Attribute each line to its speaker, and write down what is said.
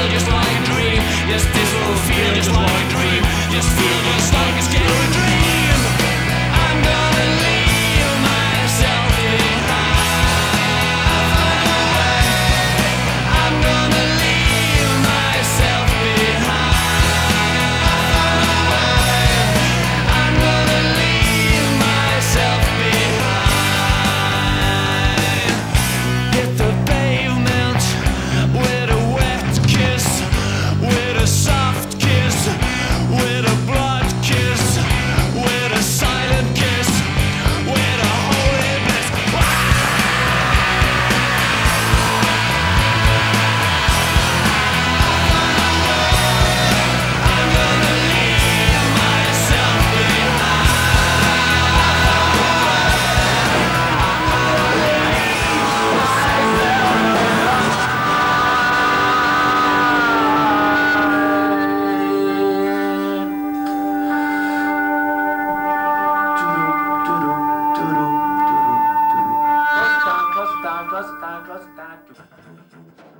Speaker 1: feel just like a dream. Yes, this will feel just like a dream. Just feel just like a scary dream. I'm gonna leave myself behind. I'm gonna leave myself behind. I'm gonna leave myself behind. Hit the pavement with a wet kiss, with a soft kiss, with a blood kiss, with a silent kiss, with a holy bliss. I'm gonna leave myself
Speaker 2: Close it down, close it down, close it down, close it down.